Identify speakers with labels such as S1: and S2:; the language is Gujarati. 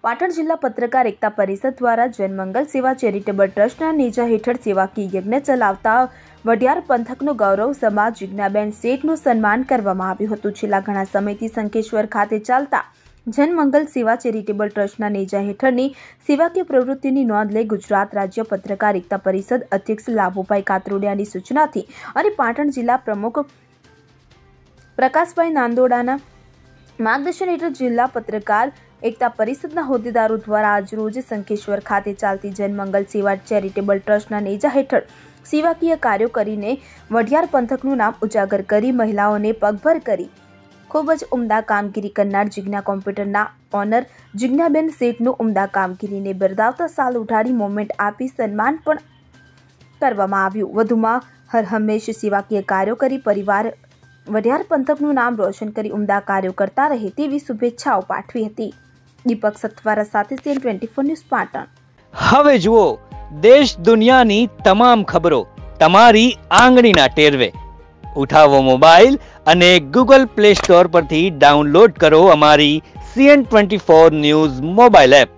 S1: પાટણ જિલ્લા પત્રકાર એકતા પરિષદ દ્વારા જનમંગલ સેવા ચેરિટેબલ ટ્રસ્ટના નેજા હેઠળ સેવાકીય યજ્ઞ ચલાવતા વઢિયાર પંથકનો ગૌરવ સમાજ જિજ્ઞાબેન શેઠનું સન્માન કરવામાં આવ્યું હતું। છેલ્લા ઘણા સમયથી શંખેશ્વર ખાતે ચાલતા જનમંગલ સેવા ચેરિટેબલ ટ્રસ્ટના નેજા હેઠળની સેવાકીય પ્રવૃત્તિની નોંધ લઈ ગુજરાત રાજ્ય પત્રકાર એકતા પરિષદ અધ્યક્ષ લાભુભાઈ કાતરોડિયાની સૂચનાથી અને પાટણ જિલ્લા પ્રમુખ પ્રકાશભાઈ નાંદોડાના માર્ગદર્શન હેઠળ જિલ્લા પત્રકાર એકતા પરિષદના હોદ્દેદારો દ્વારા આજરોજ શંખેશ્વર ખાતે ચાલતી જનમંગલ સેવા ચેરિટેબલ ટ્રસ્ટના નેજા હેઠળ સેવાકીય કાર્યો કરીને વઢિયાર પંથકનું નામ ઉજાગર કરી મહિલાઓને પગભર કરી ખૂબ જ ઉમદા કામગીરી કરનાર જિજ્ઞા કોમ્પ્યુટરના ઓનર જિજ્ઞાબેન શેઠનું ઉમદા કામગીરીને બિરદાવતા સાલ ઉઠાડી મોમેન્ટ આપી સન્માન પણ કરવામાં આવ્યું। વધુમાં હર હંમેશ સેવાકીય કાર્યો કરી પરિવાર વઢિયાર પંથકનું નામ રોશન કરી ઉમદા કાર્યો કરતા રહે તેવી શુભેચ્છાઓ પાઠવી હતી। દીપક સથવારા સાથે CN24 ન્યૂઝ પાટણ।
S2: હવે જુઓ દેશ દુનિયાની તમામ ખબરો તમારી આંગળીના ટેરવે। ઉઠાવો મોબાઈલ અને Google Play Store પરથી ડાઉનલોડ કરો અમારી CN24 ન્યૂઝ મોબાઈલ એપ।